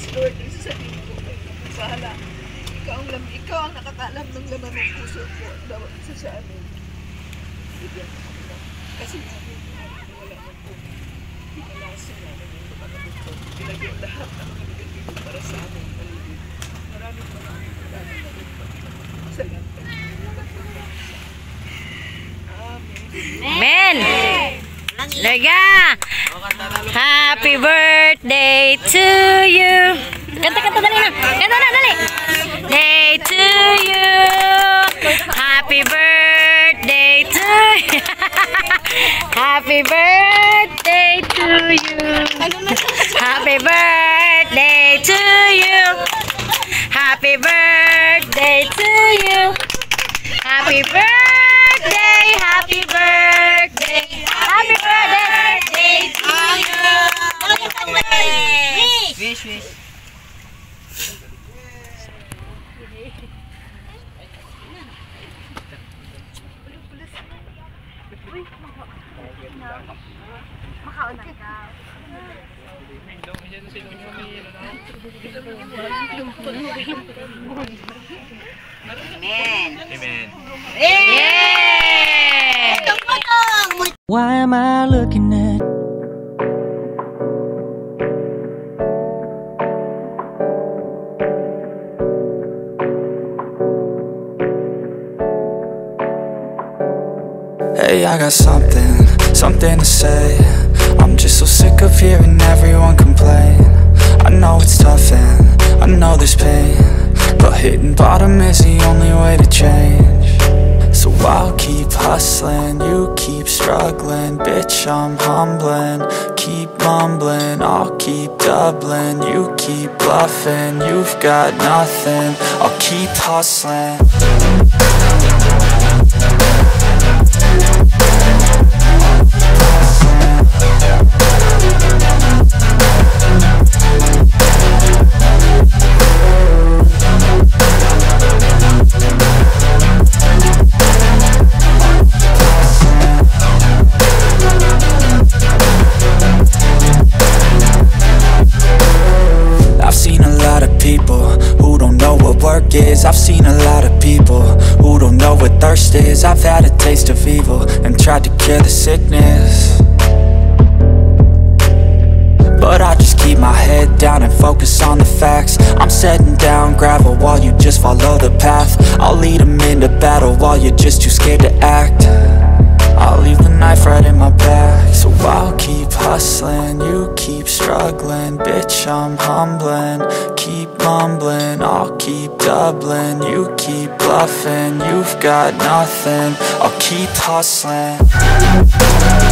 Lord, sasabihin ko kayo bahala. Ikaw ang nakakaalam ng laman ng puso ko sa amin. Bigyan ko kami lang. Kasi wala man po. Pinalasin namin yung pagkakabot ko. Pinagyan lahat ng kanilin para sa amin. Maraming salamat. Amen! Lega! Happy birthday to you! Kanta, dali na! Kanta na, dali! Day to you! Happy birthday to you! Happy birthday to you! Happy birthday to you! Happy birthday to you! Happy birthday! Happy birthday! Happy birthday to you! Wish! Amen. Amen. Why am I looking at Hey, I got something to say. I'm just so sick of hearing everyone complain. I know it's tough and I know there's pain, but hitting bottom is the only way to change. So I'll keep hustling, you keep struggling. Bitch, I'm humbling, keep mumbling. I'll keep doubling, you keep bluffing. You've got nothing, I'll keep hustling. I've seen a lot of people who don't know what thirst is. I've had a taste of evil and tried to cure the sickness, but I just keep my head down and focus on the facts. I'm setting down gravel while you just follow the path. I'll lead them into battle while you're just too scared to act. I'll leave the knife right in my back. So I'll keep hustling, you keep struggling. Bitch, I'm humbling, keep mumbling. I'll keep doubling, you keep bluffing. You've got nothing, I'll keep hustling.